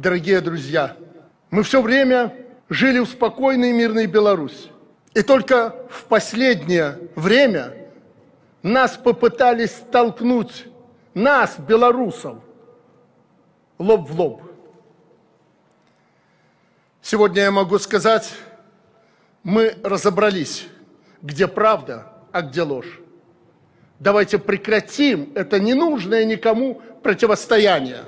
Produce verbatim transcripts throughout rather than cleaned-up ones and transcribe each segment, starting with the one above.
Дорогие друзья, мы все время жили в спокойной и мирной Беларуси. И только в последнее время нас попытались столкнуть, нас, белорусов, лоб в лоб. Сегодня я могу сказать, мы разобрались, где правда, а где ложь. Давайте прекратим это ненужное никому противостояние.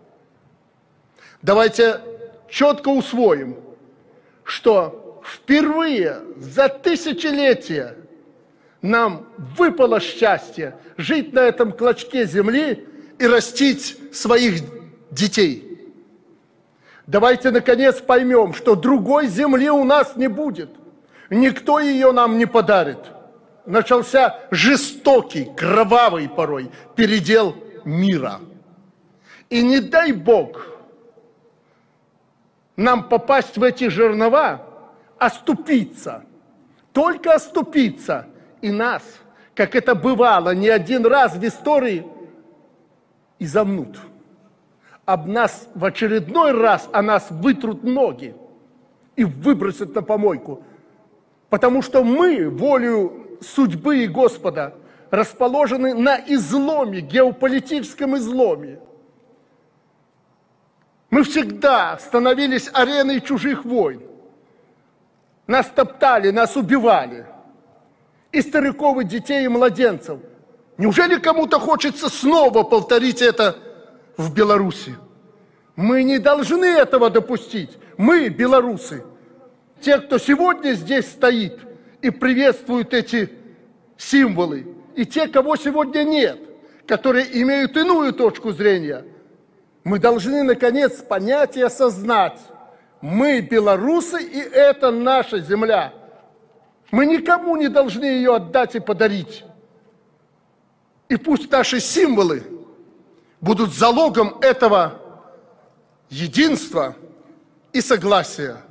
Давайте четко усвоим, что впервые за тысячелетия нам выпало счастье жить на этом клочке земли и растить своих детей. Давайте, наконец, поймем, что другой земли у нас не будет. Никто ее нам не подарит. Начался жестокий, кровавый порой передел мира. И не дай Бог нам попасть в эти жернова, оступиться, только оступиться, и нас, как это бывало не один раз в истории, изомнут. Об нас в очередной раз о нас вытрут ноги и выбросят на помойку, потому что мы, волею судьбы и Господа, расположены на изломе, геополитическом изломе. Мы всегда становились ареной чужих войн. Нас топтали, нас убивали. И стариков, и детей, и младенцев. Неужели кому-то хочется снова повторить это в Беларуси? Мы не должны этого допустить. Мы, белорусы, те, кто сегодня здесь стоит и приветствует эти символы, и те, кого сегодня нет, которые имеют иную точку зрения, мы должны, наконец, понять и осознать, мы белорусы, и это наша земля. Мы никому не должны ее отдать и подарить. И пусть наши символы будут залогом этого единства и согласия.